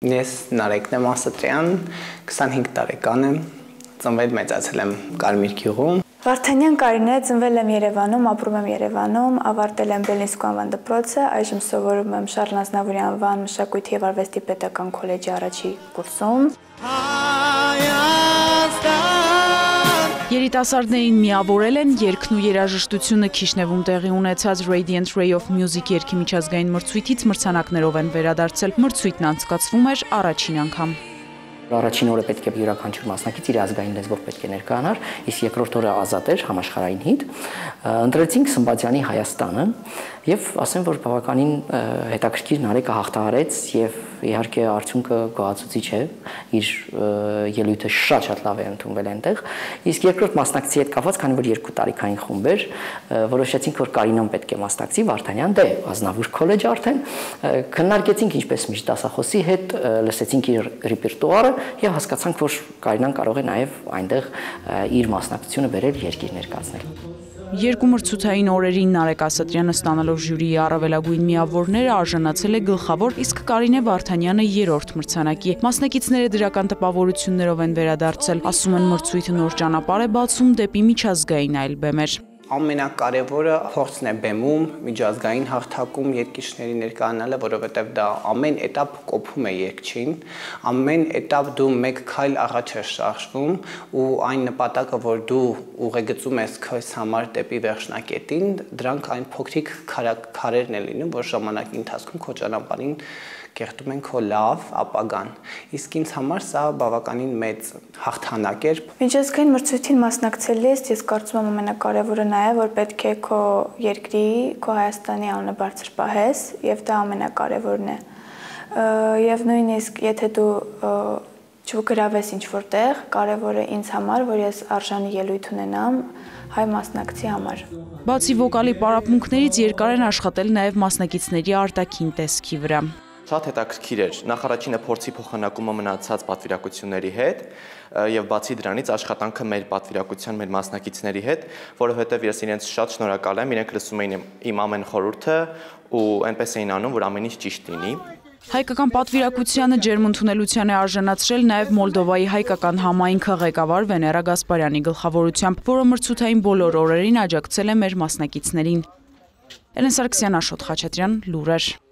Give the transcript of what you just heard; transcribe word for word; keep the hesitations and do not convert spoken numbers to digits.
Ես Նարեկն եմ Ասատրյան, քսանհինգ տարեկան եմ, ծնվել մեծացել եմ Կարմիր գյուղում։ Վարդանյան Կարինե, ծնվել եմ Երևանում, ապրում եմ Երևանում, ավարտել եմ Բելինսկու անվան դպրոցը, այժմ սովորում եմ Շարլ Ազնավուրի անվան մշակույթի եւ արվեստի պետական քոլեջի առաջի կուրսում։ Երիտասարդներին միավորել են երգն ու երաժշտությունը Քիշնևում տեղի ունեցած Radiant Ray of Music երգի միջազգային մրցույթից մրցանակներով են վերադարձել։ Մրցույթն անցկացվում էր առաջին անգամ։ Առաջին օրը պետք է յուրաքանչյուր մասնակից իր ազգային լեզվով պետք է ներկայանար, իսկ երկրորդ օրը ազատ էր համաշխարհային հիթ։ Ընտրեցինք Սմբատյանի Հայաստանը եւ ասեմ, որ բավականին հետաքրքիր Նարեկը հաղթահարեց եւ իհարկե արդյունքը գոհացուցիչ է, իր ելույթը շատ-շատ լավ է ընդունվել այնտեղ։ Իսկ երկրորդ մասնակցի հետ կապված, քանի որ երկու տարիքային խումբ էր, որոշեցինք, որ Կարինան պետք է մասնակցի, Վարդանյան դե Ազնավուր քոլեջ արդեն, քննարկեցինք ինչպես միշտ դասախոսի հետ, լսեցինք իր ռեպերտուարը եւ հասկացանք, որ Կարինան կարող է նաեւ այնտեղ իր մասնակցությունը բերել երկիր ներկայացնել։ Երկու մրցութային օրերին Նարեկ Ասատրյանը ստանալով ժյուրիի առավելագույն միավորները արժանացել է գլխավոր, իսկ Կարինե Վարդանյանը երրորդ մրցանակի։ Մասնակիցները դրական տպավորություններով են վերադարձել, ասում են մրցույթը նոր ճանապարհ է բացում դեպի միջազգային այլ բեմեր։ Ամենակարևորը փորձն է բեմում, միջազգային հարթակում երգիչների ներկայանալը, որովհետև դա ամեն էտապ կոփում է երգչին, ամեն էտապ դու մեկ քայլ առաջ ես շարժվում ու այն նպատակը, որ դու ուղեգծում ես քեզ համար դեպի վերջնակետին, դրանք այն փոքրիկ քարերն են լինում, որ ժամանակի ընթացքում քո ճանապարհին կերտում են քո լավ ապագան։ Իսկ ինձ համար սա բավականին մեծ հաղթանակ էր։ Միջազգային մրցույթին մասնակցելիս ես կարծում եմ ամենակարևորը նա է, որ պետք է քո երկրի, քո Հայաստանի անունը բարձր պահես, եւ դա ամենակարևորն է։ Եվ նույնիսկ եթե դու չգրավես ինչ-որ տեղ, կարևորը ինձ համար, որ ես արժանի ելույթ ունենամ հայ մասնակցի համար։ Բացի վոկալի պարապմունքներից երկար են աշխատել նաեւ մասնակիցների արտաքին տեսքի վրա։ Շատ հետաքրքիր էր, նախ առաջինը փորձի փոխանակումը մնացած պատվիրակությունների հետ եւ բացի դրանից աշխատանքը մեր պատվիրակության, մեր մասնակիցների հետ, որովհետեւ ես իրենց շատ շնորհակալ եմ, իրենք լսում էին իմ ամեն խորհուրդը ու այնպես էին անում, որ ամեն ինչ ճիշտ լինի։ Հայկական պատվիրակությանը ջերմ ընդունելության է արժանացրել նաև Մոլդովայի հայկական համայնքը ղեկավար Վեներա Գասպարյանի գլխավորությամբ, որը մրցութային բոլոր օրերին աջակցել է մեր մասնակիցներին։ Էլեն Սարգսյան, Աշոտ Խաչատրյան, լուրեր։